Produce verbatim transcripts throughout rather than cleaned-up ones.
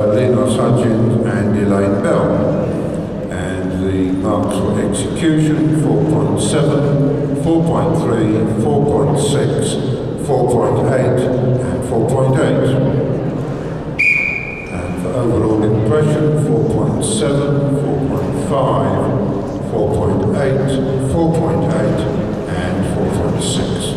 Linus Hudgens and Elaine Bell. And the marks for execution: four point seven, four point three, four point six, four point eight and four point eight. And for overall impression: four point seven, four point five, four point eight, four point eight and four point six.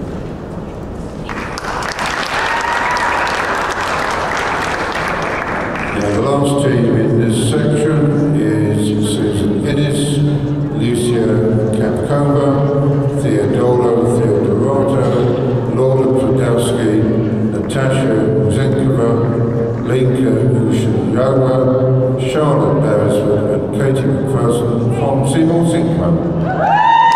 Now the last team in this section is Susan Innes, Lucia Kapkova, Theodora Theodorato, Laura Podolsky, Natasha Zinkova, Linka Ushinyawa, Charlotte Beresford and Katie McPherson from Seymour Zinkler.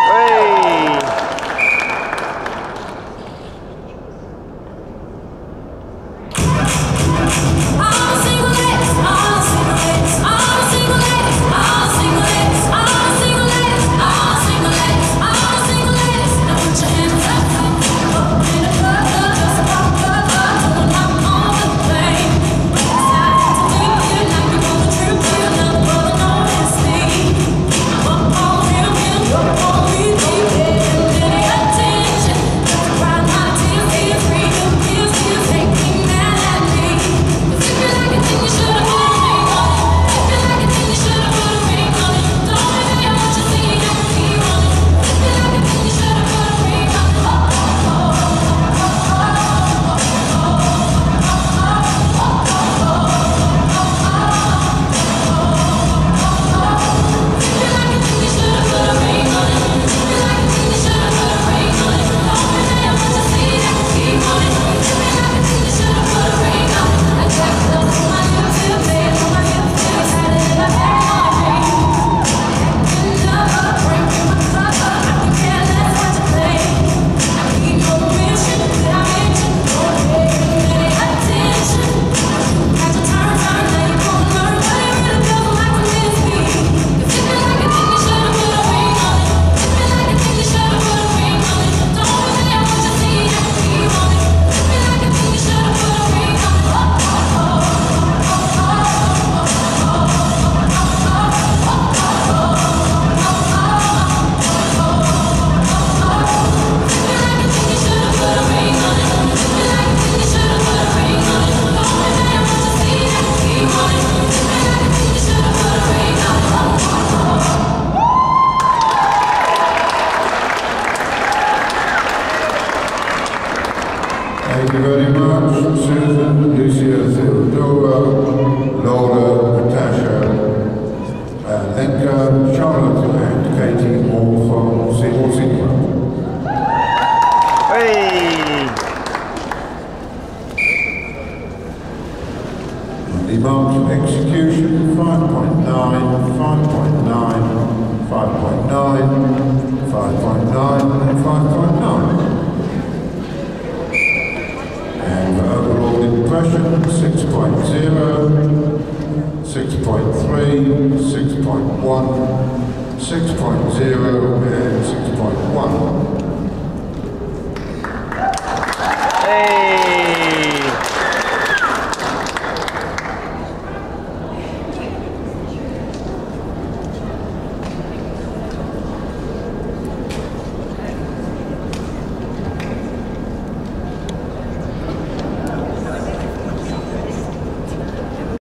Thank you very much, Susan, Lucia, Theodora, Laura, Natasha, uh, Lenka, Charlotte and Katie, all from Seymour Zinkler. Hey! The marks of execution: five point nine, five point nine, five point nine, five point nine and five point nine. And for overall impression: six point zero, six point three, six point one, six point zero and six point one.